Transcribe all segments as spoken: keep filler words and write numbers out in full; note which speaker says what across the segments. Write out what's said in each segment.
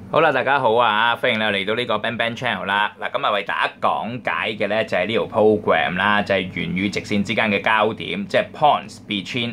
Speaker 1: 好啦，大家好啊！歡迎你嚟到呢個 Bang Bang Channel 啦。嗱，今日為大家講解嘅咧就係呢條 program 啦，就係圓與直線之間嘅交點，即係 points between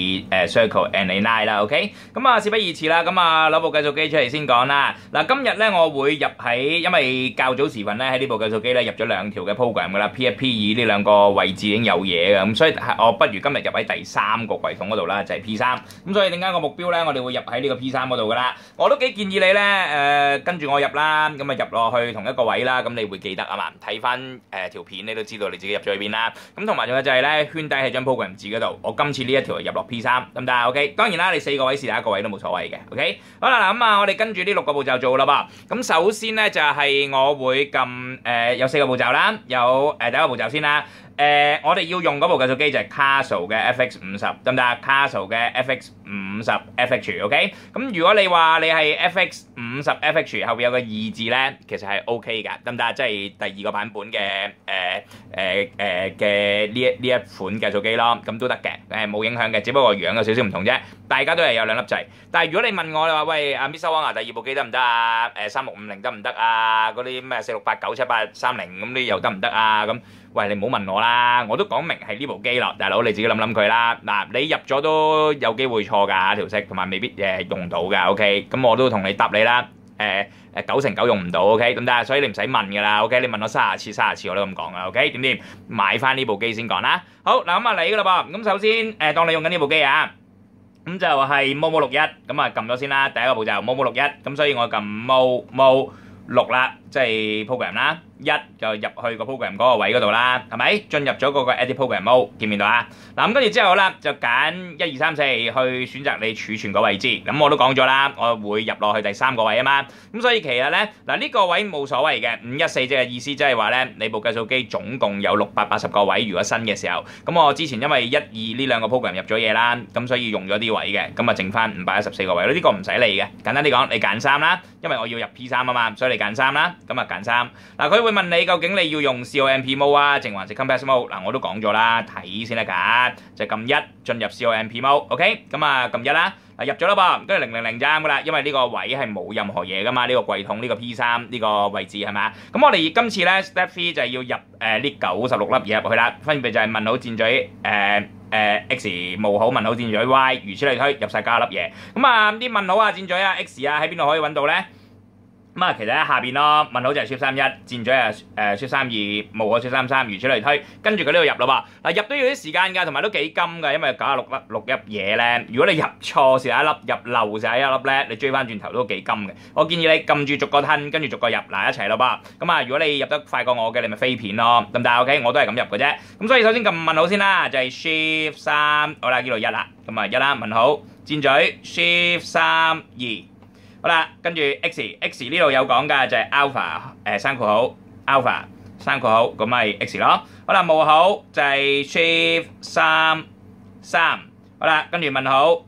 Speaker 1: a 誒 circle and a line 啦。OK， 咁啊事不宜遲啦，咁啊攞部計數機出嚟先講啦。嗱，今日咧我會入喺，因為較早時分咧喺呢部計數機咧入咗兩條嘅 program 噶啦 ，P 一 P 二呢兩個位置已經有嘢嘅，咁所以我不如今日入喺第三個櫃桶嗰度啦，就係 P 三。咁所以點解個目標咧，我哋會入喺呢個 P 三嗰度噶啦。我都幾建議你咧誒。誒跟住我入啦，咁啊入落去同一個位啦，咁你會記得啊嘛？睇翻誒條片，你都知道你自己入咗去邊啦。咁同埋仲有就係咧，圈底喺張 program 字嗰度。我今次呢一條入落 P 三，得唔得啊 ？OK， 當然啦，你四個位試第一個位都冇所謂嘅。OK， 好啦，嗱咁啊，我哋跟住呢六個步驟做啦噃。咁首先咧就係、是、我會撳誒、呃、有四個步驟啦，有誒、呃、第一個步驟先啦。誒、呃，我哋要用嗰部計數機就係 Casio 嘅 F X 五十，得唔得啊 ？Casio 嘅 F X 五十 F H，OK？ 咁如果你話你係 F X 五十 F H 後邊有個二字咧，其實係 OK 㗎，得唔得啊？即係第二個版本嘅誒誒誒嘅呢一呢一款計數機咯，咁都得嘅，誒冇影響嘅，只不過樣有少少唔同啫。大家都係有兩粒掣，但係如果你問我你話喂阿 Mister Wang 啊，第二部機得唔得啊？誒三六五零得唔得啊？嗰啲咩四六八九七八三零咁啲又得唔得啊？咁喂你唔好問我啦，我都講明係呢部機咯，大佬你自己諗諗佢啦。嗱，你入咗都有機會錯㗎條式，同埋未必誒用到㗎。OK，咁我都同你答你啦。誒誒九成九用唔到。OK，咁但係所以你唔使問㗎啦。OK，你問我三十次三十次我都咁講㗎。OK，點點買翻呢部機先講啦。好嗱，咁啊嚟㗎啦噃。咁首先誒當你用緊呢部機啊。咁就係 Momo 六一，咁啊撳咗先啦，第一個步驟 Momo 六一，咁所以我撳 Momo 六啦，即係 program 啦，一就入去個 program 嗰個位嗰度啦，係咪？進入咗嗰個 edit program mode，見唔見到啊？嗱咁跟住之後啦，就揀一二三四去選擇你儲存個位置，咁我都講咗啦，我會入落去第三個位啊嘛，咁所以其實咧嗱呢個位冇所謂嘅，五一四即係意思即係話咧，你部計數機總共有六百八十個位，如果新嘅時候，咁我之前因為一二呢兩個 program 入咗嘢啦，咁所以用咗啲位嘅，咁啊剩翻五百一十四個位咯，呢個唔使理嘅，簡單啲講，你揀三啦，因為我要入 P 三啊嘛，所以你揀三啦，咁啊揀三，嗱佢會問你究竟你要用 COMP mode 啊，定還是 Compass mode？ 嗱我都講咗啦，睇先得㗎，就撳一進入 COMP mode，OK， 咁啊撳一啦，嗱入咗啦噃，跟住零零零就啱㗎啦，因為呢個位係冇任何嘢㗎嘛，呢個櫃桶呢個 P 三呢個位置係咪？咁我哋今次咧 Step three 就係要入誒呢九十六粒嘢入去啦，分別就係問號箭嘴誒誒 X 冒號問號箭嘴 Y， 如此類推，入晒加粒嘢。咁啊啲問號啊箭嘴啊 X 啊喺邊度可以揾到咧？咁啊，其實喺下邊咯，問號就係 Shift 三一，箭嘴啊誒 Shift 三二，冒號 Shift 三三，如此類推，跟住佢呢度入咯噃。嗱入都要啲時間㗎，同埋都幾金㗎，因為九十六粒六粒嘢咧，如果你入錯時一粒，入漏時一粒咧，你追翻轉頭都幾金嘅。我建議你撳住逐個吞，跟住逐個入，嗱一齊咯噃。咁啊，如果你入得快過我嘅，你咪飛片咯，得唔得 ？OK， 我都係咁入嘅啫。咁所以首先撳問號先啦，就係 Shift 三，好啦，呢度一啦，咁啊一啦，問號箭嘴 Shift 三二。好啦，跟住 X，X 呢度有講㗎，就係 alpha 誒三括號 alpha 三括號，咁咪 X 咯。好啦，冒號就係 shift 三三，好啦，跟住問號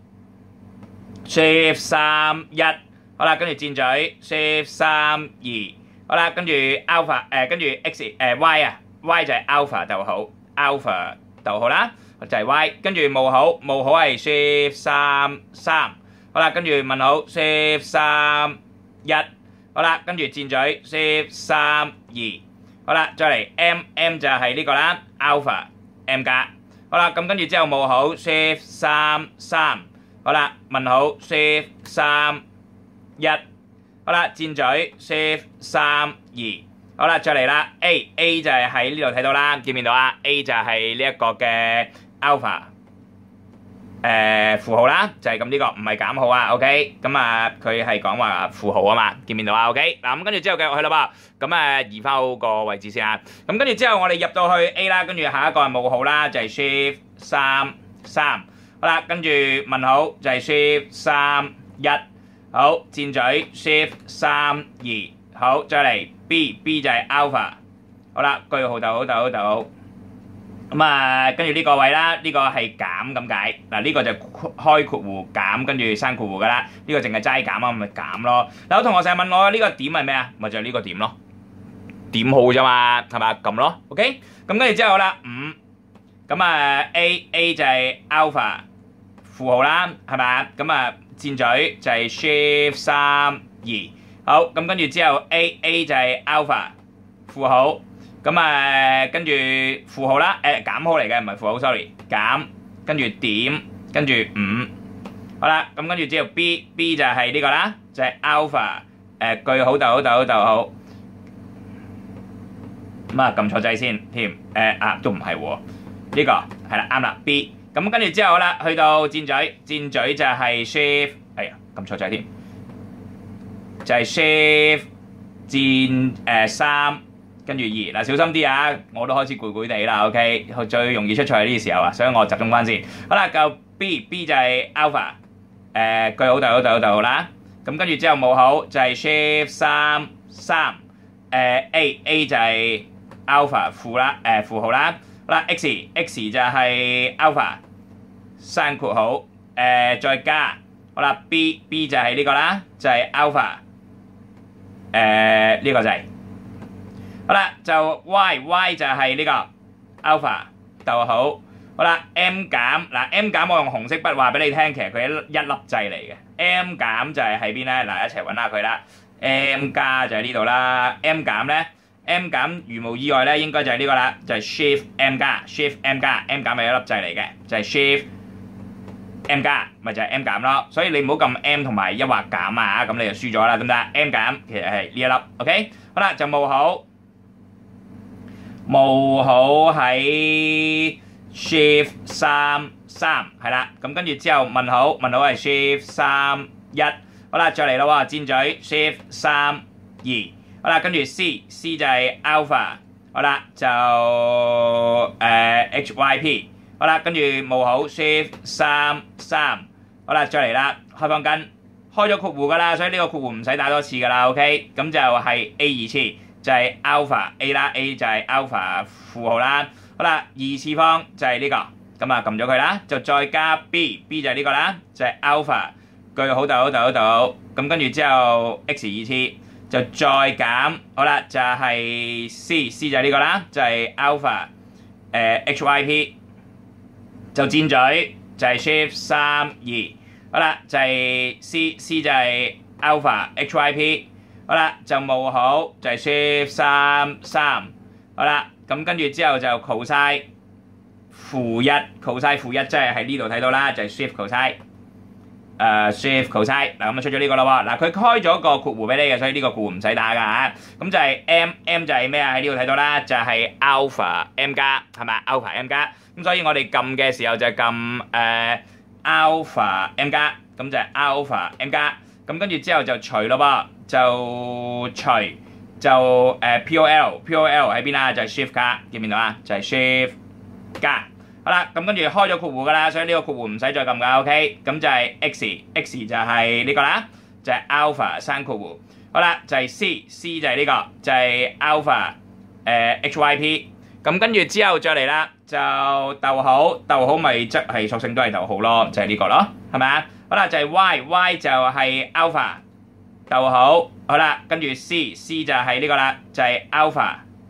Speaker 1: shift 三一，好啦，跟住箭嘴 shift 三二，好啦，跟住 alpha 誒跟住 X 誒 Y 啊 Y 就係 alpha 逗號 alpha 逗號啦，就係 Y， 跟住冒號冒號係 shift 三三。好啦，跟住問號 shift 三一，好啦，跟住箭嘴 shift 三二，好啦，再嚟 M M 就係呢個啦 alpha M 加，好啦，咁跟住之後冒號 shift 三三，好啦，問號 shift 三一，好啦，箭嘴 shift 三二，好啦，再嚟啦 A A 就係喺呢度睇到啦，見唔見到啊 ？A 就係呢一個嘅 alpha。誒符號啦，就係咁呢個，唔係減號啊 ，OK， 咁啊佢係講話符號啊嘛，見唔見到啊 ？OK， 嗱咁跟住之後繼續去啦噃，咁啊移翻好個位置先啊，咁跟住之後我哋入到去 A 啦，跟住下一個係冒號啦，就係 shift 三三，好啦，跟住問號就係 shift 三一，好，箭嘴 shift 三二，好，再嚟 B B 就係 alpha， 好啦，句號逗號逗號逗號。咁啊，跟住呢個位啦，呢個係減咁解。嗱，呢個就開括弧減，跟住閂括弧噶啦。呢個淨係齋減啊，咪減咯。嗱，有同學成日問我呢個點係咩啊？咪就係呢個點咯，點號啫嘛，係咪？撳咯 ，OK。咁跟住之後啦，五，咁啊 A A 就係 alpha 符號啦，係咪？咁啊箭嘴就係 shift 三二。 好，咁跟住之後 A A 就係 alpha 負號，咁啊跟住負號啦，誒減號嚟嘅，唔係負號 ，sorry， 減，跟住點，跟住五，好啦，咁跟住之後 B B 就係呢個啦，就係 alpha 誒句號逗號逗號逗號，咁啊撳錯掣先添，誒啊都唔係喎，呢個係啦啱啦 B， 咁跟住之後啦，去到箭嘴，箭嘴就係 shift， 哎呀撳錯掣添。就係 shift 箭誒三，跟住二嗱，小心啲啊！我都開始攰攰地啦 ，OK， 最容易出錯係呢個時候啊，所以我集中翻先。好啦，夠 B B 就係 alpha 誒句號逗號逗號逗號啦，咁跟住之後冇號就係 shift 三三誒 A A 就係 alpha 負啦誒負號啦，好啦 X X 就係 alpha 刪括號誒再加好啦 B B 就係呢個啦，就係 alpha。誒呢、這個就係、是，好啦，就 Y Y 就係呢個 alpha 逗號，好啦 M 減嗱 M 減我用紅色筆話俾你聽，其實佢係一一粒掣嚟嘅 ，M 減就係喺邊咧？嗱一齊揾下佢啦 ，M 加就喺呢度啦 ，M 減咧 ，M 減如無意外咧應該就係呢個啦，就係、是、Shift M 加 ，Shift M 加 ，M 減係一粒掣嚟嘅，就係、是、Shift M 加咪就係 M 減咯，所以你唔好撳 M 同埋一或減啊，咁你就輸咗啦，得唔得 ？M 減其實係呢一粒 ，OK， 好啦就冒號，冒號喺 Shift 三三係啦，咁跟住之後問號，問號係 Shift 三一，好啦再嚟咯喎，箭嘴 Shift 三二，好啦跟住 C C 就係 alpha， 好啦就誒、呃、H Y P。好啦，跟住冒號 shift 三三，好啦，再嚟啦，開方根，開咗括弧噶啦，所以呢個括弧唔使打多次噶啦 ，OK， 咁就係 A 二次，就係、是、alpha A 啦 ，A 就係 alpha 負號啦，好啦，二次方就係呢、這個，咁啊撳咗佢啦，就再加 B，B 就係呢個啦，就係、是、alpha 句號逗號逗號逗號，咁跟住之後 X 二次，就再減，好啦，就係 C，C 就係呢個啦，就係、是、alpha 誒、呃、H Y P。就箭嘴就係 shift 三二，好啦就係 C C 就係 alpha H Y P， 好啦就冒號就係 shift 三三，好啦咁跟住之後就 cosine 負一 cosine 負一即係喺呢度睇到啦，就係 shift cosine 誒 shift cosine 嗱咁啊出咗呢個啦喎，嗱佢開咗個括弧俾你嘅，所以呢個括弧唔使打㗎嚇，咁就係 M M 就係咩啊？喺呢度睇到啦，就係 alpha M 加係咪 alpha M 加？咁所以我哋撳嘅時候就撳誒 alpha M 加，咁就係 alpha M 加，咁跟住之後就除咯噃，就除就誒、呃、P O L P O L 喺邊啊？就係 shift 加，見唔見到啊？就係 shift 加，好啦，咁跟住開咗括弧噶啦，所以呢個括弧唔使再撳噶 ，OK， 咁就係 X X 就係呢個啦，就係 alpha 刪括弧，好啦，就係 C C 就係呢、這個，就係、是、alpha 誒、呃、H Y P。咁跟住之後再嚟啦，就逗號，逗號咪即係索性都係逗號咯，就係、是、呢個咯，係咪啊？好啦，就係、是、Y Y 就係 alpha 逗號，好啦，跟住 C C 就係呢個啦，就係、是、alpha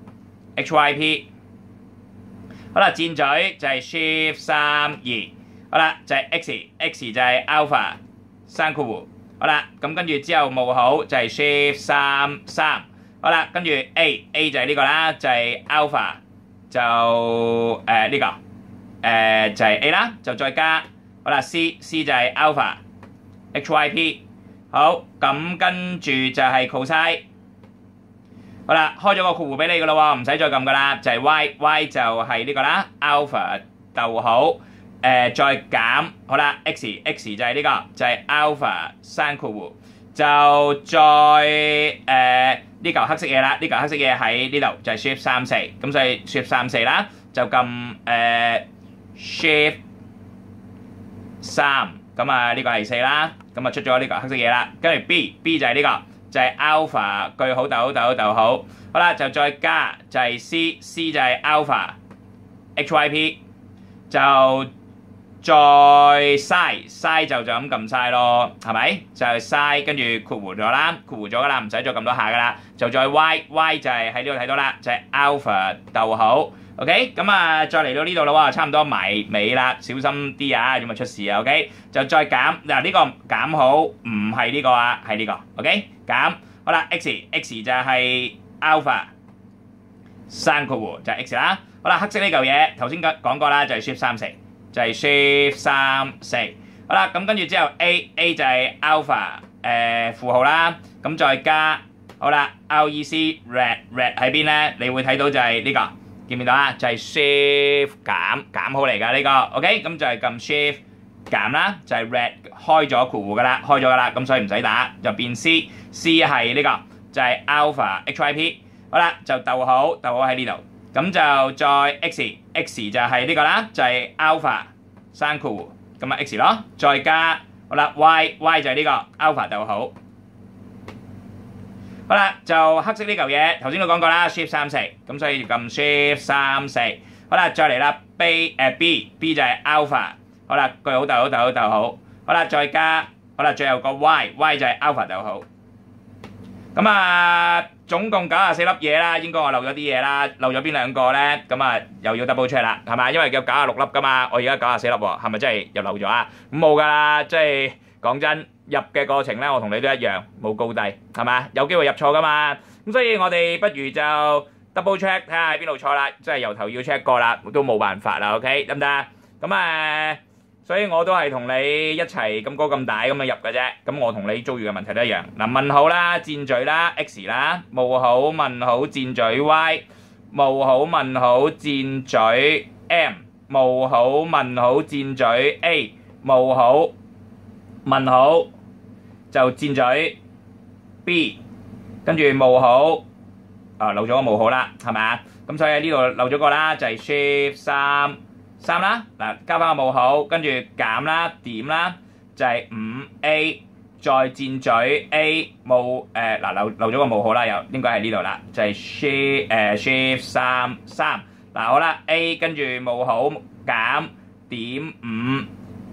Speaker 1: H Y P， 好啦，箭嘴就係 shift 三二，好啦，就係、是、X X 就係 alpha 刪括弧，好啦，咁跟住之後冒號就係 shift 三三，好啦，跟住 A A 就係呢個啦，就係、是、alpha。就誒呢、呃這個誒、呃、就係、是、A 啦，就再加好啦 C C 就係 alpha H Y P， 好咁跟住就係 cosine， 好啦開咗個括弧俾你噶咯喎，唔使再撳噶啦，就係、是、Y Y 就係呢個啦 alpha 逗號誒、呃、再減好啦 X X 就係呢、這個就係、是、alpha 刪括弧，就再誒。呃呢嚿黑色嘢啦，呢嚿黑色嘢喺呢度就係 shift 三四，咁所以 shift 三四啦，就撳誒 shift 三，咁啊呢個係四啦，咁啊出咗呢嚿黑色嘢啦，跟住 B B 就係呢個，就係 alpha 句號逗號逗號逗號，好啦就再加就係 C C 就係 alpha H Y P， 就再嘥嘥就就咁撳嘥咯，係咪？就係嘥跟住括弧咗啦，括弧咗噶啦，唔使再撳多下噶啦，就再 Y Y 就係喺呢度睇到啦，就係 alpha 逗號 ，OK， 咁啊再嚟到呢度啦喎，差唔多埋尾啦，小心啲啊，點咪出事啊 ，OK， 就再減嗱呢個減號唔係呢個啊，係呢個 ，OK， 減好啦 ，x x 就係 alpha 三括弧就係 x 啦。好啦，黑色呢嚿嘢頭先講過啦，就係 shift 三四，就係 shift 三四。好啦，咁跟住之後 a a 就係 alpha 誒負號啦，咁再加好啦 rec red red 喺邊咧？你會睇到就係呢、這個。見唔見到啊？就係 shift 減減號嚟㗎呢個 ，OK， 咁就係撳 shift 減啦，就係 red 開咗括弧㗎啦，開咗㗎啦，咁所以唔使打，就變 C，C 係呢個就係 alpha H Y P， 好啦，就逗號，逗號喺呢度，咁就再 x，x 就係呢個啦，就係 alpha 刪括弧，咁啊 x 咯，再加好啦 y，y 就係呢個 alpha 逗號。好啦，就黑色呢嚿嘢，頭先都講過啦 ，shift 三四，咁所以要撳 shift 三四。好啦，再嚟啦 ，b 誒 b，b 就係 alpha。好啦，句號逗號逗號逗號。好啦，再加，好啦，最後個 y，y 就係 alpha 逗號。咁啊，總共九十四粒嘢啦，應該我漏咗啲嘢啦，漏咗邊兩個咧？咁啊，又要 double check 啦，係嘛？因為有九十六粒噶嘛，我而家九十四粒喎，係咪真係又漏咗啊？咁冇㗎啦，即係講真。入嘅過程咧，我同你都一樣，冇高低，係嘛？有機會入錯噶嘛，咁所以我哋不如就 double check 睇下喺邊度錯啦，即係由頭要 check 過啦，都冇辦法啦 ，OK 得唔得？咁誒，所以我都係同你一齊咁高咁大咁樣入嘅啫，咁我同你遭遇嘅問題都一樣。嗱，問號啦、箭嘴啦、X 啦、冒號、問號、箭嘴 Y、冒號、問號、箭嘴 M、冒號、問號、箭嘴 A、冒號、問號。就箭嘴 B， 跟住冒號，啊漏咗個冒號啦，係咪啊？咁所以呢度漏咗個啦，就係 shift 三三啦，嗱加翻個冒號，跟住減啦點啦，就係五 A， 再箭嘴 A 冒誒嗱漏漏咗個冒號啦，又應該係呢度啦，就係 shift 誒 shift 三三，嗱好啦 A 跟住冒號減點五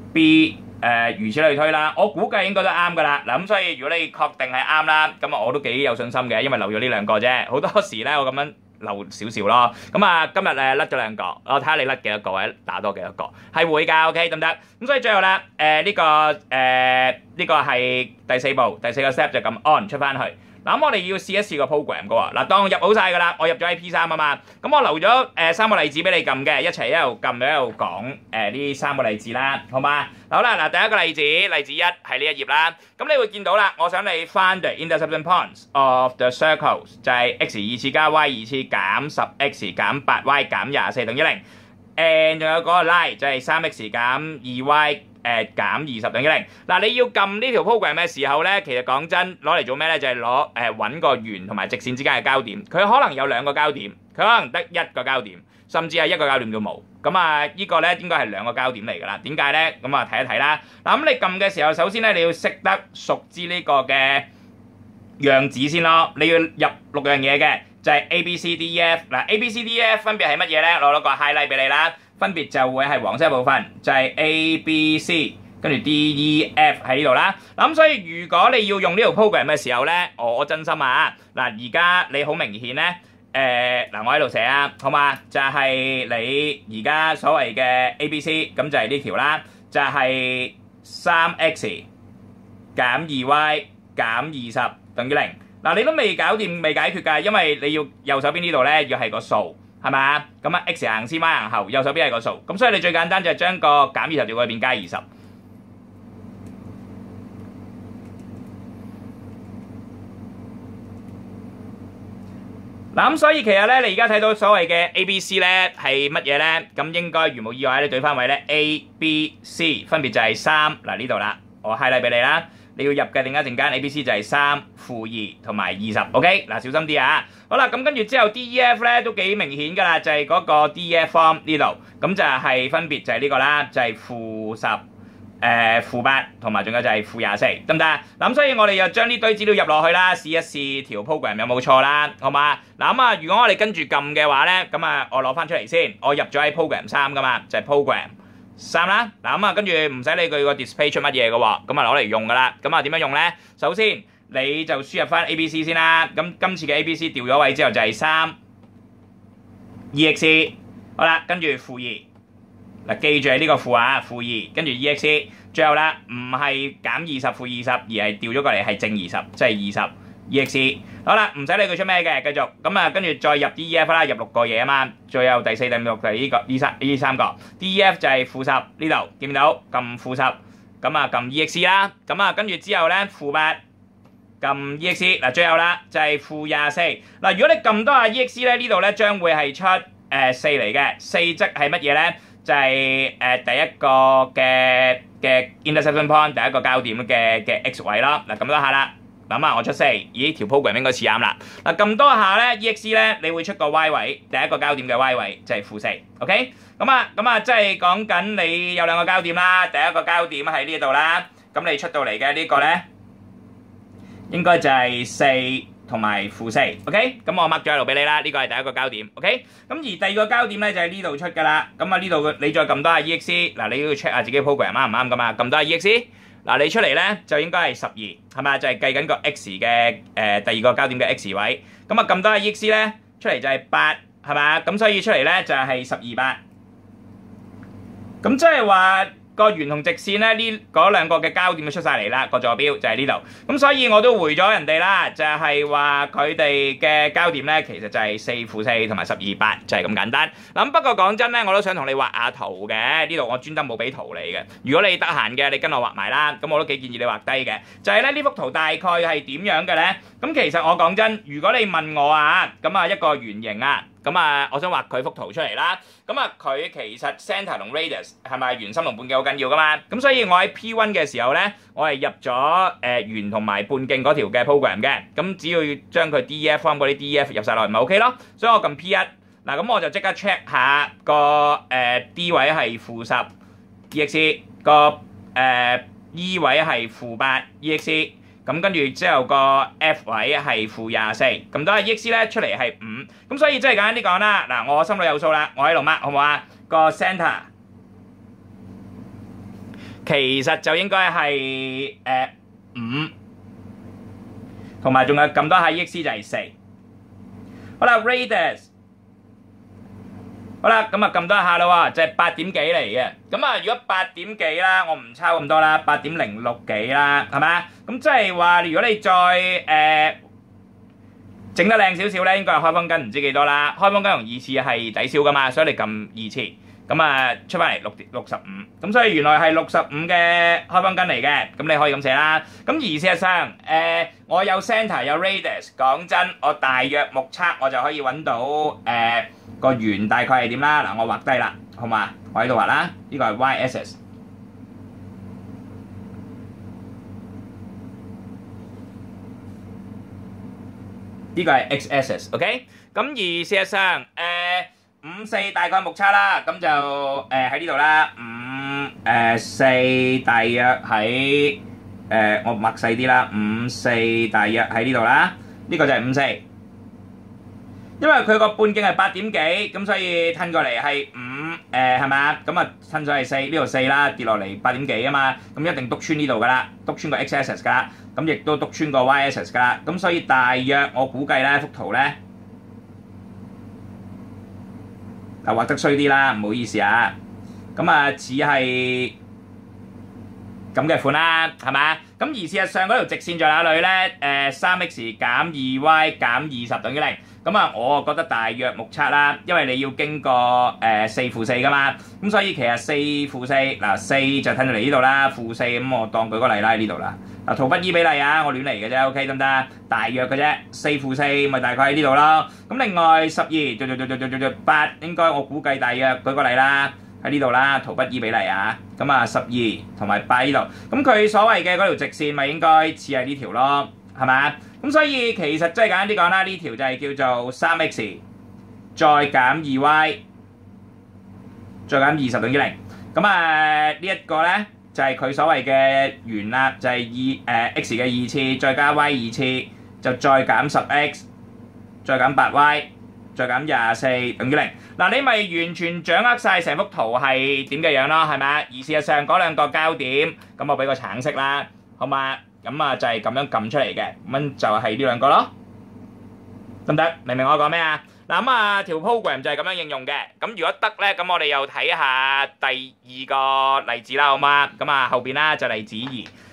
Speaker 1: B。誒、呃、如此類推啦，我估計應該都啱㗎啦。嗱咁所以如果你確定係啱啦，咁啊我都幾有信心嘅，因為漏咗呢兩個啫。好多時咧我咁樣漏少少咯。咁啊今日誒甩咗兩個，我睇下你甩幾多個或者打多幾多個，係會㗎 ，OK 得唔得？咁所以最後啦，誒、呃、呢、這個誒呢、呃這個係第四步，第四個 step 就撳 on 出翻去。嗱咁我哋要試一試個 program 嘅喎，嗱當入好晒㗎啦，我入咗喺 P 三啊嘛，咁我留咗誒三個例子俾你撳嘅，一齊一路撳一路講誒呢三個例子啦，好嘛？好啦，嗱第一個例子，例子一係呢一頁啦，咁你會見到啦，我想你 find the intersection points of the circles， 就係 x 二次加 y 二次減十 x 減八 y 減廿四等於零，誒仲有嗰個 line 就係三 x 減二 y。誒減二十等於零。嗱，你要撳呢條 program 嘅時候咧，其實講真攞嚟做咩咧？就係攞誒揾個圓同埋直線之間嘅交點。佢可能有兩個交點，佢可能得一個交點，甚至係一個交點都冇。咁啊，呢個咧應該係兩個交點嚟㗎啦。點解咧？咁啊睇一睇啦。嗱，咁你撳嘅時候，首先咧你要識得熟知呢個嘅樣子先咯。你要入六樣嘢嘅，就係 A B C D E F。嗱 ，A B C D E F 分別係乜嘢咧？攞咗個 highlight 俾你啦。分別就會係黃色部分，就係 A、B、C， 跟住 D、E、F 喺呢度啦。咁所以如果你要用呢條 program 嘅時候咧，我真心啊，嗱而家你好明顯咧，誒嗱我喺度寫啊，好嘛？就係你而家所謂嘅 A、B、C， 咁就係呢條啦，就係三 x 減二 y 減二十等於零。嗱你都未搞掂，未解決㗎，因為你要右手邊呢度咧要係個數。係咪啊？咁啊 ，x 行先 ，y 行後，右手邊係個數。咁所以你最簡單就係將個減二十調過去變加二十。嗱咁所以其實咧，你而家睇到所謂嘅 A、B、C 咧係乜嘢咧？咁應該如無意外，你對翻位咧 A、B、C 分別就係三嗱呢度啦，我 highlight 俾你啦。你要入嘅定一陣間 A、B、C 就係三負二同埋二十 ，OK 嗱，小心啲啊！好啦，咁跟住之後 D、E、F 咧都幾明顯㗎啦，就係、是、嗰個 D、E、F form 呢度，咁就係分別就係呢個啦，就係負十、誒負八同埋仲有就係負廿四，得唔得啊？嗱咁所以我哋又將呢堆資料入落去啦，試一試條 program 有冇錯啦，好嘛？嗱咁啊，如果我哋跟住撳嘅話咧，咁啊我攞翻出嚟先，我入咗喺 program 三㗎嘛，就係、是、program。三啦，嗱咁啊，跟住唔使理佢個 display 出乜嘢嘅喎，咁啊攞嚟用噶啦，咁啊點樣用咧？首先你就輸入翻 A、B、C 先啦，咁今次嘅 A、B、C 調咗位之後就係三 E X， 好啦，跟住負二，嗱記住係呢個負啊，負二，跟住 E X， 最後啦唔係減二十負二十，而係調咗過嚟係正二十，即係二十 E X。好啦，唔使理佢出咩嘅，繼續咁啊，跟住再入 D E F 啦，入六個嘢啊嘛，最後第四、第五、六就係呢個呢三呢三個 D E F 就係負十呢度，見唔見到？撳負十，咁啊撳 E X 啦，咁啊跟住之後咧負八。撳 E X 嗱，最後啦就係負廿四嗱。如果你撳多下 E X 咧，呢度咧將會係出誒四嚟嘅。四即係乜嘢咧？就係誒第一個嘅嘅 intersection point，第一個交點嘅嘅 X 位啦。嗱，撳多下啦，諗下我出四，咦條 program 應該似啱啦。嗱，撳多下咧 E X 咧，你會出個 Y 位，第一個交點嘅 Y 位就係負四。OK， 咁啊咁啊，即係講緊你有兩個交點啦，第一個交點喺呢度啦，咁你出到嚟嘅呢個咧。應該就係四同埋負四 ，OK？ 咁我 mark 咗喺度俾你啦，呢個係第一個交點 ，OK？ 咁而第二個交點咧就喺呢度出㗎啦。咁啊呢度你再撳多下 E X， 嗱你要 check 下自己 program 啱唔啱㗎嘛？撳多下 E X， 嗱你出嚟咧就應該係十二，係咪？就係計緊個 X 嘅誒第二個交點嘅 X 位。咁啊撳多下 E X 咧，出嚟就係八，係咪？咁所以出嚟咧就係十二八。咁即係話。個圓同直線咧，呢嗰兩個嘅交點就出晒嚟啦，個坐標就係呢度。咁所以我都回咗人哋啦，就係話佢哋嘅交點咧，其實就係四負四同埋十二八，就係咁簡單。嗱不過講真咧，我都想同你畫下圖嘅。呢度我專登冇俾圖你嘅。如果你得閒嘅，你跟我畫埋啦。咁我都幾建議你畫低嘅。就係咧呢幅圖大概係點樣嘅咧？咁其實我講真，如果你問我啊，咁啊一個圓形啊。咁啊，我想畫佢幅圖出嚟啦。咁啊，佢其實 centre 同 radius 係咪圓心同半徑好緊要噶嘛？咁所以我喺 P 一 嘅時候咧，我係入咗誒圓同埋半徑嗰條嘅 program 嘅。咁只要將佢 D E F form 嗰啲 D E F 入晒落嚟，咪 OK 咯。所以我撳 P 一，嗱咁我就即刻 check 下個誒 D 位係負十 E X， 個誒 E 位係負八 E X。咁跟住之後個 F 位係負廿四，咁都係 E X 咧出嚟係五，咁所以即係簡單啲講啦，嗱我心裏有數啦，我喺度 mark 好唔好啊？個 centre 其實就應該係誒五，同埋仲有咁多下 E X 就係四。好啦 ，radius。好啦，咁啊撳多一下啦喎，就係八點幾嚟嘅。咁啊，如果八點幾啦，我唔抄咁多啦，八點零六幾啦，係咪？咁即係話，如果你再誒整得靚少少咧，應該係開方根唔知幾多啦。開方根同二次係抵消噶嘛，所以你撳二次，咁啊出翻嚟六六十五。咁所以原來係六十五嘅開方根嚟嘅，咁你可以咁寫啦。咁而事實上，誒我有 centre 有 radius，講真，我大約目測我就可以揾到誒。個圓大概係點啦？嗱，我畫低啦，好嘛？我喺度畫啦，呢個係 y-axis， 呢個係 x-axis，OK？ 咁而事實上，誒五四大概目測啦，咁就誒喺呢度啦，五誒四大約喺誒我畫細啲啦，五四大約喺呢度啦，呢個就係五四。因為佢個半徑係八點幾，咁所以褪過嚟係五，誒係咪？咁啊褪咗係四，呢度四啦，跌落嚟八點幾啊嘛，咁一定篤穿呢度噶啦，篤穿個 x-axis 噶啦，咁亦都篤穿個 y-axis 噶啦，咁所以大約我估計咧幅圖咧，啊畫得衰啲啦，唔好意思啊，咁啊似係咁嘅款啦，係咪？咁而事實上嗰條直線在哪裏咧？誒三 x 減二 y 減二十等於零。咁啊，我啊覺得大約目測啦，因為你要經過誒四負四噶嘛，咁所以其實四負四嗱四就褪到嚟呢度啦，負四咁我當舉個例啦喺呢度啦。嗱圖不依比例啊，我亂嚟嘅啫 ，OK 得唔得？大約嘅啫，四負四咪大概喺呢度咯。咁另外十二，做做做做做做做八，應該我估計大約舉個例啦，喺呢度啦，圖不依比例啊。咁啊十二同埋八呢度，咁佢所謂嘅嗰條直線咪應該似係呢條咯，係咪？咁所以其實即係簡單啲講啦，呢條就係叫做三 x 再減二 y 再減二十等於零。咁啊呢一個咧就係佢所謂嘅圓啦，就係二誒 x 嘅二次再加 y 二次，就再減十 x 再減八 y 再減廿四等於零。嗱你咪完全掌握晒成幅圖係點嘅樣咯，係咪？而事實上嗰兩個交點，咁我俾個橙色啦，好嘛？咁啊就係咁樣撳出嚟嘅，咁就係呢兩個咯，得唔得？明唔明我講咩啊？嗱咁啊條 program 就係咁樣應用嘅。咁如果得咧，咁我哋又睇下第二個例子啦，好嘛？咁啊後邊啦就例子二。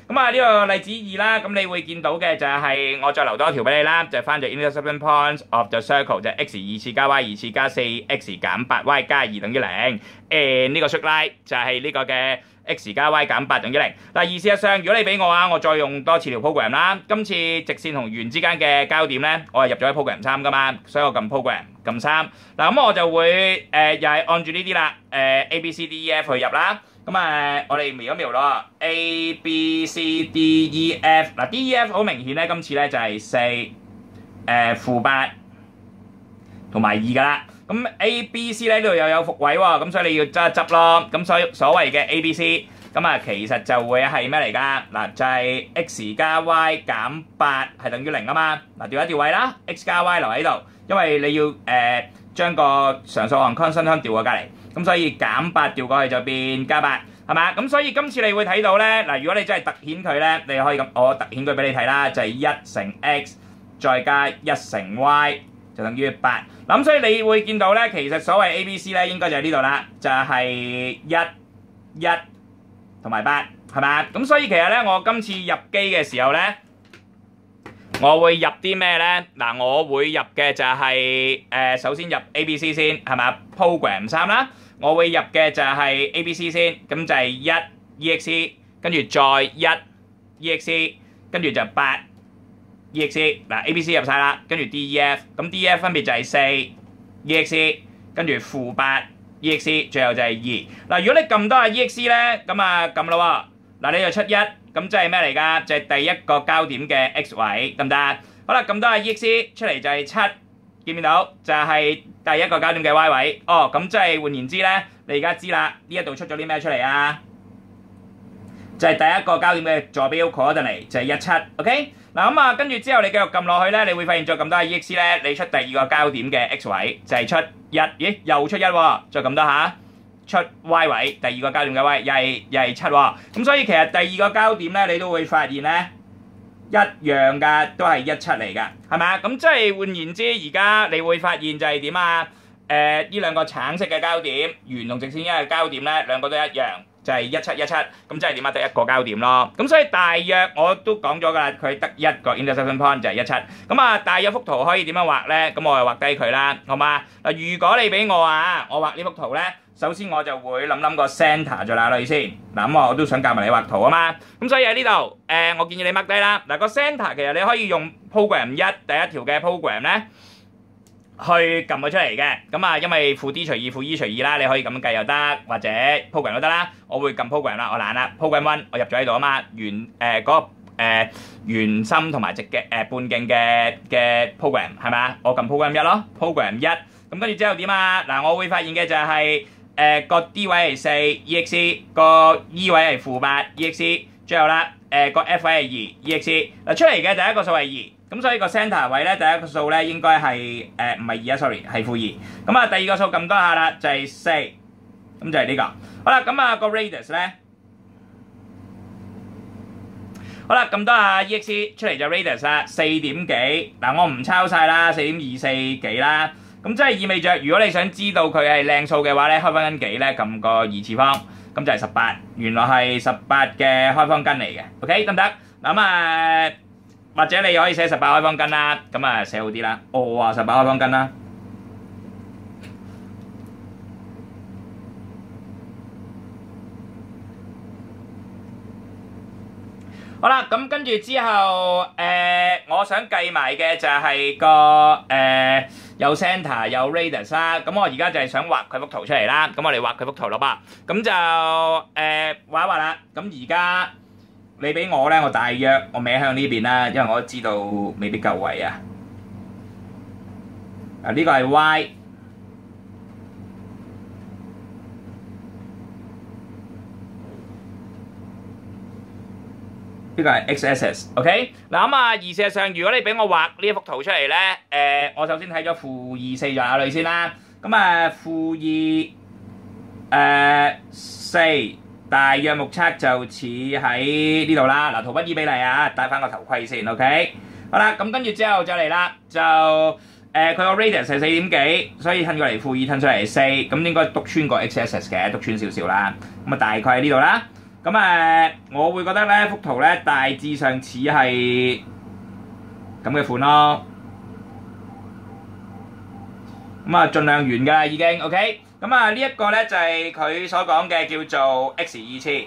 Speaker 1: 咁啊呢個例子二啦，咁你會見到嘅就係我再留多一條俾你啦，就係翻咗 intersection points of the circle 就係 x 二次加 y 二次加四 x 減八 y 加二等於零。誒呢個 straight line 就係呢個嘅 x 加 y 減八等於零。嗱而事實上，如果你俾我啊，我再用多次條 program 啦，今次直線同圓之間嘅交點咧，我係入咗喺 program 三噶嘛，所以我撳 program 撳三。嗱咁我就會誒、呃、又係按住呢啲啦，誒、呃、A B C D E F 去入啦。咁啊，我哋描一描咯 ，A B C D E F 嗱 D E F 好明顯咧，今次咧就係四誒負八同埋二噶啦。咁 A B C 咧呢度又有復位喎，咁所以你要執一執咯。咁所以所謂嘅 A B C 咁啊，其實就會係咩嚟㗎？嗱就係 x 加 y 減八係等於零啊嘛。嗱調一調位啦 ，x 加 y 留喺度，因為你要誒、呃、將個常數項 constant term 調過隔離。咁所以減八調過去就變加八，係嘛？咁所以今次你會睇到咧，嗱，如果你真係突顯佢咧，你可以咁，我突顯佢俾你睇啦，就係一乘 x 再加一乘 y 就等於八。咁所以你會見到咧，其實所謂 A B C 咧，應該就喺呢度啦，就係一、一同埋八，係嘛？咁所以其實咧，我今次入機嘅時候咧，我會入啲咩咧？嗱，我會入嘅就係誒，首先入 A B C 先，係嘛 ？program 三啦。我會入嘅就係 A B C 先，咁就係一 E X C， 跟住再一 E X C， 跟住就八 E X C。嗱 A B C 入晒啦，跟住 D E F， 咁 D E F 分別就係四 E X C， 跟住負八 E X C， 最後就係二。嗱，如果你撳多下 E X C 咧，咁啊撳咯喎，嗱你就出一，咁即係咩嚟㗎？就係第一個交點嘅 X 位，得唔得？好啦，撳多下 E X C 出嚟就係七。見唔見到？就係第一個交點嘅 Y 位。哦，咁即係換言之咧，你而家知啦，呢一度出咗啲咩出嚟啊？就係第一個交點嘅坐標 coordinate 就係一七。OK， 嗱咁啊，跟住之後你繼續撳落去咧，你會發現再撳多下 E X C 咧，你出第二個交點嘅 X 位就係出一。咦，又出一喎，再撳多下出 Y 位，第二個交點嘅 Y 又係又係七喎。咁所以其實第二個交點咧，你都會發現咧。一樣㗎，都係一七嚟㗎，係咪啊？咁即係換言之，而家你會發現就係點啊？誒，呢兩個橙色嘅交點，圓同直線一嘅交點咧，兩個都一樣，就係一七一七。咁即係點啊？得一個交點咯。咁所以大約我都講咗㗎啦，佢得一個 intersection point 就係一七。咁啊，大約幅圖可以點樣畫咧？咁我就畫低佢啦，好嘛？嗱，如果你俾我啊，我畫呢幅圖咧。首先我就會諗諗個 centre 在哪裏先，嗱咁我都想教埋你畫圖啊嘛，咁所以喺呢度誒，我建議你 mark 低啦。嗱個 centre 其實你可以用 program 一第一條嘅 program 咧去撳佢出嚟嘅，咁啊因為負 D 除二負 E 除二啦，你可以咁樣計又得，或者 program 都得啦。我會撳 program 啦，我懶啦 program one 我入咗喺度啊嘛，圓誒嗰個誒圓心同埋直嘅誒半徑嘅嘅 program 係咪啊？我撳 program 一咯 ，program 一，咁跟住之後點啊？嗱我會發現嘅就係。誒個 D 位係四 E X C， 個 E 位係負八 E X C， 最後啦誒個 F 位係二 E X C。嗱出嚟嘅第一個數係二，咁所以個 centre 位咧第一個數咧應該係誒唔係二啊 ，sorry 係負二。咁啊第二個數撳多下啦，就係四，咁就係呢個。好啦，咁啊個 radius 咧，好啦撳多下 E X C 出嚟就 radius 啦，四點幾。嗱我唔抄晒啦，四點二四幾啦。咁即係意味着，如果你想知道佢係靚數嘅話咧，開方根幾咧，撳個二次方，咁就係十八。原來係十八嘅開方根嚟嘅 ，OK 得唔得？咁啊，或者你可以寫十八開方根啦，咁啊寫好啲啦。我話十八開方根啦。好啦，咁跟住之後，誒，我想計埋嘅就係個誒有 centre 有 radius 啦。咁我而家就係想畫佢幅圖出嚟啦。咁我哋畫佢幅圖咯噃。咁就誒畫一畫啦。咁而家你俾我咧，我大約我歪向呢邊啦，因為我都知道未必夠位啊。啊，呢個係 Y。呢個係 X axis，OK？ 嗱咁啊，而事實上，如果你俾我畫呢一幅圖出嚟咧，誒，我首先睇咗負二四在哪裏先啦。咁啊，負二誒四，大約目測就似喺呢度啦。嗱，圖不以比例啊，戴翻個頭盔先 ，OK？ 好啦，咁跟住之後就嚟啦，就誒佢個 radius 係四點幾，所以褪過嚟負二褪出嚟四，咁應該篤穿個 X axis 嘅，篤穿少少啦。咁啊，大概喺呢度啦。 咁誒，我會覺得咧幅圖咧大致上似係咁嘅款咯。咁啊，盡量完㗎啦已經 ，OK。咁啊，呢一個咧就係佢所講嘅叫做 x 二次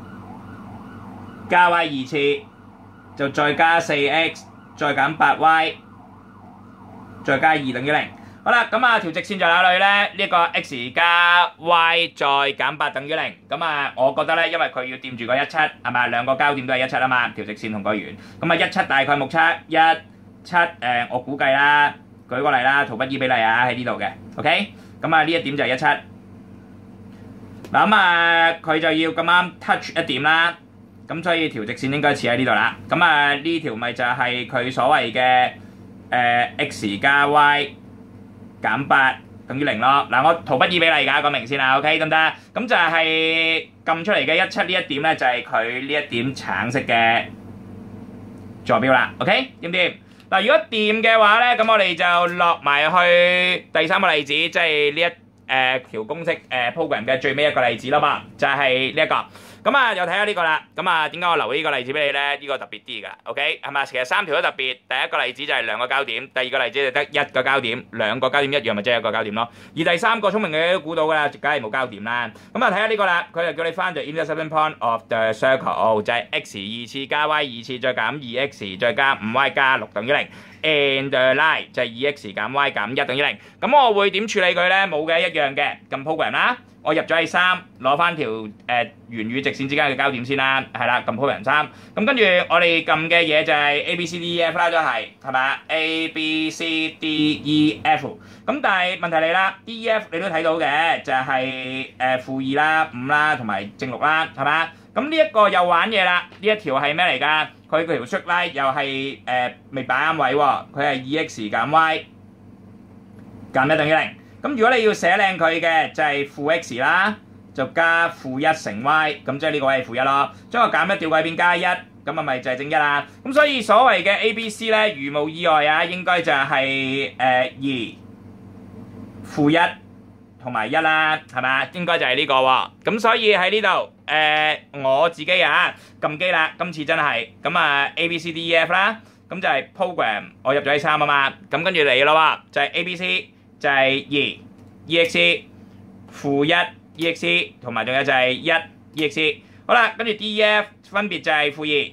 Speaker 1: 加 y 二次，就再加四 x， 再減八 y， 再加二等於零。好啦，咁啊條直線在哪裏咧？呢、這個 x 加 y 再減八等於零。咁啊，我覺得咧，因為佢要掂住個一七，係咪？兩個交點都係一七啊嘛，條直線同個圓。咁啊，一七大概目測一七誒，我估計啦，舉個例啦，圖不依比例啊，喺呢度嘅 ，OK。咁啊，呢一點就係一七。嗱咁啊，佢就要咁啱 touch 一點啦。咁所以條直線應該似喺呢度啦。咁啊，呢條咪就係佢所謂嘅誒 x 加 y。減八等於零咯。嗱，我圖不依比例㗎，講明先啦 ，OK 得唔得？咁就係撳出嚟嘅一七呢一點咧，就係佢呢一點橙色嘅坐標啦 ，OK 掂唔掂？嗱，如果掂嘅話咧，咁我哋就落埋去第三個例子，即係呢一誒條公式誒 program 嘅最尾一個例子啦嘛，就係呢一個。咁啊，又睇下呢個啦。咁啊，點解我留呢個例子俾你咧？呢個特別啲㗎 ，OK 係嘛？其實三條都特別。第一個例子就係兩個交點，第二個例子就得一個交點，兩個交點一樣咪即係一個交點咯。而第三個聰明嘅都估到㗎啦，梗係冇交點啦。咁啊，睇下呢個啦，佢就叫你翻到 intersection point of the circle， 就係 x 二次加 y 二次再減二 x 再加五 y 加六等於零。and the line 就係二 x 減 y 減一等於零。咁我會點處理佢咧？冇嘅，一樣嘅，撳 program 啦。我入咗去三，攞翻條誒圓與直線之間嘅交點先啦，係啦，撳 program 三。咁跟住我哋撳嘅嘢就係 A B C D E F 啦，都係係嘛 A B C D E F。咁但係問題嚟啦 ，D E F 你都睇到嘅，就係誒負二啦、五啦同埋正六啦，係嘛？咁呢一個又玩嘢啦，呢一條係咩嚟㗎？佢條 straight line 又係誒未擺啱位喎，佢係二 x 減 y 減一等於零。咁如果你要寫靚佢嘅，就係負 x 啦，就加負一乘 y， 咁即係呢個位係負一咯。將個減一調過去變加一，咁啊咪就係正一啦。咁所以所謂嘅 A B C 咧，如無意外啊，應該就係誒二負一同埋一啦，係嘛？應該就係呢個喎。咁所以喺呢度誒我自己啊撳機啦，今次真係咁啊 A B C D E F 啦，咁就係 program 我入咗喺三啊嘛，咁跟住嚟咯喎，就係 A B C。就係二 E X 負一 E X 同埋仲有就係一 E X。好啦，跟住 D E F 分別就係負二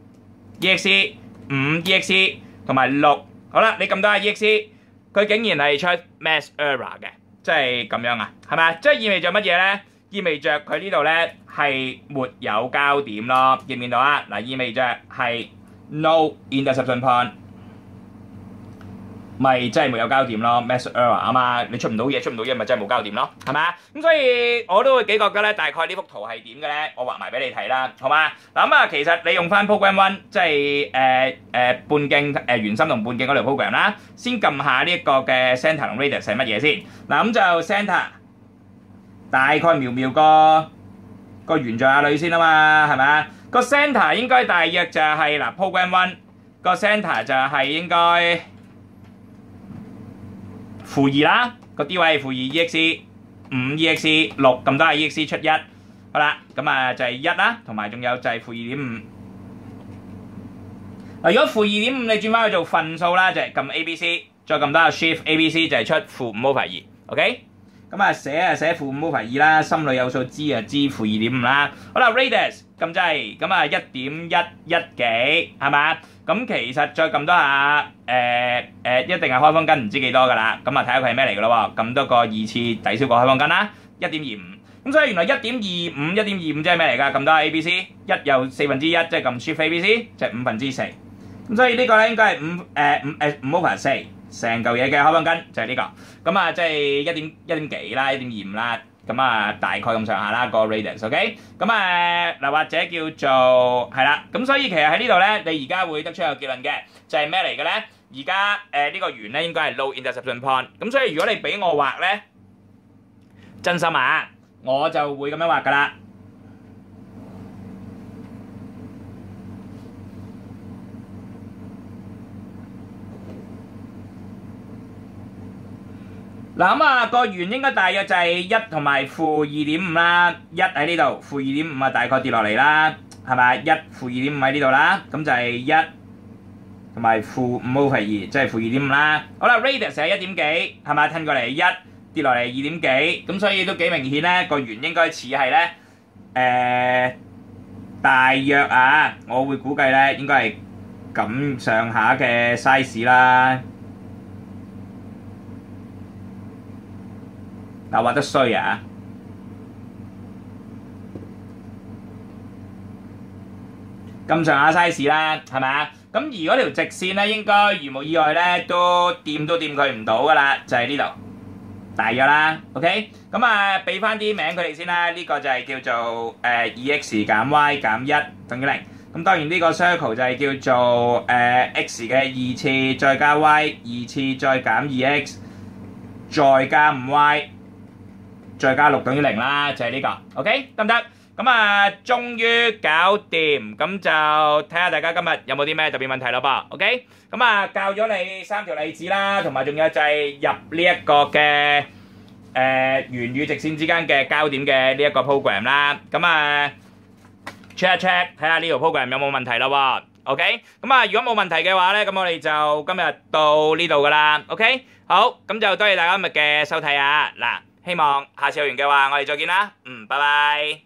Speaker 1: E X 五 E X 同埋六。好啦，你撳到下 E X， 佢竟然係出 mass error 嘅，即係咁樣啊，係咪？即係意味著乜嘢咧？意味著佢呢度咧係沒有交點咯，見唔見到啊？嗱，意味著係 no intersection point。咪真係沒有交點咯 ，mass error 啊嘛，你出唔到嘢，出唔到嘢咪真係冇交點咯，係咪？咁所以我都會幾覺得咧，大概呢幅圖係點嘅咧，我畫埋俾你睇啦，好嘛？嗱咁啊，其實你用翻 program one， 即係誒誒半徑誒圓心同半徑嗰條 program 啦，先撳下呢一個嘅 centre 同 radius 係乜嘢先。嗱咁就 centre 大概描描個個圓在哪裏先啊嘛，係咪啊？個 centre 應該大約就係嗱 program one 個 centre 就係應該。負二啦，個 D 位係負二 E X 五 E X 六咁多係 E X 出一，好啦，咁啊就係一啦，同埋仲有就係負二點五。嗱，如果負二點五你轉翻去做份數啦，就係撳 A B C， 再撳多下 Shift A B C 就係出負五 over 二 ，OK？ 咁啊寫啊寫負五 over 二啦，心裏有數知啊知負二點五啦。好啦 ，radius 撳掣，咁啊一點一一幾係嘛？咁其實再撳多下，誒誒一定係開方根唔知幾多㗎啦。咁啊睇下佢係咩嚟㗎咯喎？撳多個二次抵消個開方根啦，一點二五。咁所以原來一點二五、一點二五即係咩嚟㗎？撳多下 A B C， 一又四分之一，即係撳 Shift A B C， 即係五分之四。咁所以呢個咧應該係五誒五誒五 over 四，成嚿嘢嘅開方根就係呢個。咁啊即係一點一點幾啦，一點二五啦。咁啊大概咁上下啦個 radius，OK？ 咁啊嗱或者叫做係啦，咁所以其實喺呢度咧，你而家會得出一個結論嘅，就係咩嚟嘅咧？而家誒呢個圓咧應該係 no intersection point， 咁所以如果你俾我畫咧，真心啊，我就會咁樣畫噶啦。 嗱咁啊，個圓應該大約就係一同埋負二點五啦，一喺呢度，負二點五啊，大概跌落嚟啦，係咪？一負二點五喺呢度啦，咁就係一同埋負五 over 二，即係負二點五啦。好啦 ，radius 係一點幾，係咪？褪過嚟一跌落嚟二點幾，咁所以都幾明顯咧，個圓應該似係咧誒大約啊，我會估計咧應該係咁上下嘅 size 啦。嗱，畫得衰啊！咁上下 size 啦，係咪啊？咁而嗰條直線咧，應該如無意外咧，都掂都掂佢唔到噶啦，就係呢度，大約啦。OK， 咁啊，俾翻啲名佢哋先啦。呢、這個就係叫做誒二 x 減 y 減一等於零。咁當然呢個 circle 就係叫做誒、呃、x 嘅二次再加 y 二次再減二 x 再加五 y。再加六等於零啦，就係呢個 ，OK 得唔得？咁啊，終於搞掂，咁就睇下大家今日有冇啲咩特別問題咯噃 ，OK？咁啊，教咗你三條例子啦，同埋仲有就係入呢一個嘅誒圓與直線之間嘅交點嘅呢一個 program 啦。咁啊 check 一 check 睇下呢條 program 有冇問題咯喎 ，OK？咁啊，如果冇問題嘅話咧，咁我哋就今日到呢度噶啦 ，OK？好，咁就多謝大家今日嘅收睇啊，嗱。希望下次有緣嘅話，我哋再見啦，嗯，拜拜。